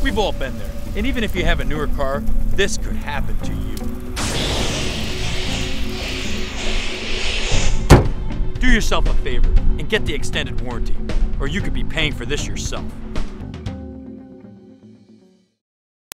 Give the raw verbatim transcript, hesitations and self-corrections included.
We've all been there. And even if you have a newer car, this could happen to you. Do yourself a favor and get the extended warranty, or you could be paying for this yourself.